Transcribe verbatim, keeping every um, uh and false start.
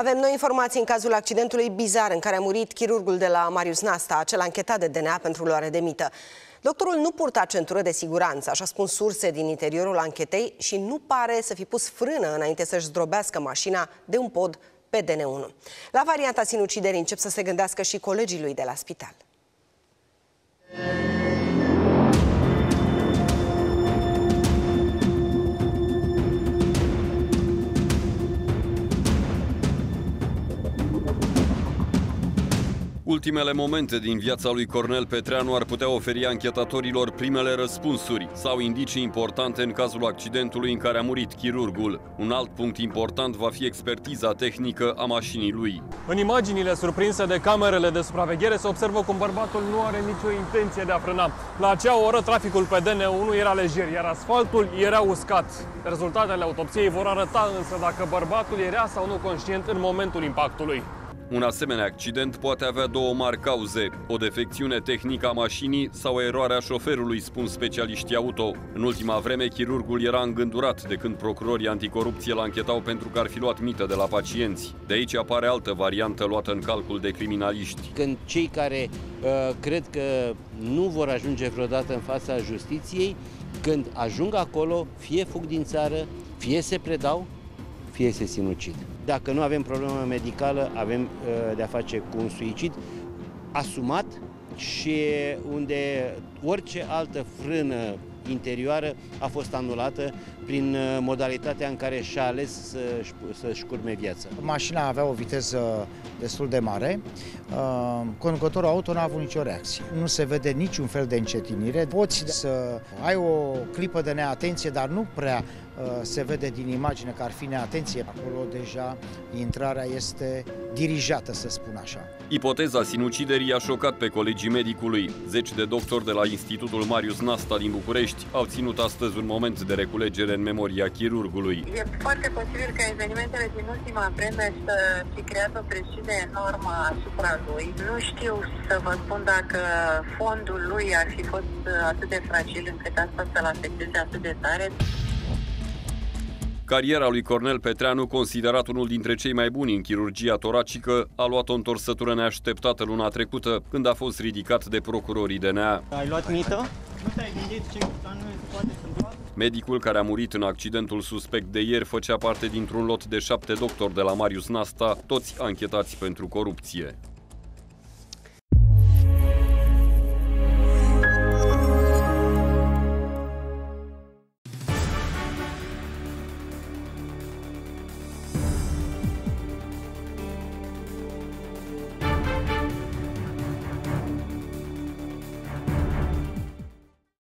Avem noi informații în cazul accidentului bizar în care a murit chirurgul de la Marius Nasta, acel anchetat de D N A pentru luare de mită. Doctorul nu purta centură de siguranță, așa spun surse din interiorul anchetei, și nu pare să fi pus frână înainte să-și zdrobească mașina de un pod pe D N unu. La varianta sinuciderii încep să se gândească și colegii lui de la spital. Ultimele momente din viața lui Cornel Petreanu ar putea oferi anchetatorilor primele răspunsuri sau indicii importante în cazul accidentului în care a murit chirurgul. Un alt punct important va fi expertiza tehnică a mașinii lui. În imaginile surprinse de camerele de supraveghere se observă cum bărbatul nu are nicio intenție de a frâna. La acea oră traficul pe D N unu era lejer, iar asfaltul era uscat. Rezultatele autopsiei vor arăta însă dacă bărbatul era sau nu conștient în momentul impactului. Un asemenea accident poate avea două mari cauze: o defecțiune tehnică a mașinii sau eroarea șoferului, spun specialiștii auto. În ultima vreme, chirurgul era îngândurat de când procurorii anticorupție l-anchetau pentru că ar fi luat mită de la pacienți. De aici apare altă variantă luată în calcul de criminaliști. Când cei care uh, cred că nu vor ajunge vreodată în fața justiției, când ajung acolo, fie fug din țară, fie se predau, fie se sinucid. Dacă nu avem problemă medicală, avem uh, de-a face cu un suicid asumat și unde orice altă frână interioară a fost anulată prin modalitatea în care și-a ales să-și, să-și curme viața. Mașina avea o viteză destul de mare, conducătorul auto n-a avut nicio reacție. Nu se vede niciun fel de încetinire. Poți să ai o clipă de neatenție, dar nu prea se vede din imagine că ar fi neatenție. Acolo deja intrarea este dirijată, să spun așa. Ipoteza sinuciderii a șocat pe colegii medicului. Zeci de doctori de la Institutul Marius Nasta din București au ținut astăzi un moment de reculegere în memoria chirurgului. E foarte posibil ca evenimentele din ultima vreme să fi creat o presiune enormă asupra lui. Nu știu să vă spun dacă fondul lui ar fi fost atât de fragil încât asta să-l afecteze atât de tare. Cariera lui Cornel Petreanu, considerat unul dintre cei mai buni în chirurgia toracică, a luat o întorsătură neașteptată luna trecută, când a fost ridicat de procurorii D N A. Ai luat mită? Nu te-ai gândit ce anume se poate întâmpla? Medicul care a murit în accidentul suspect de ieri făcea parte dintr-un lot de șapte doctori de la Marius Nasta, toți anchetați pentru corupție.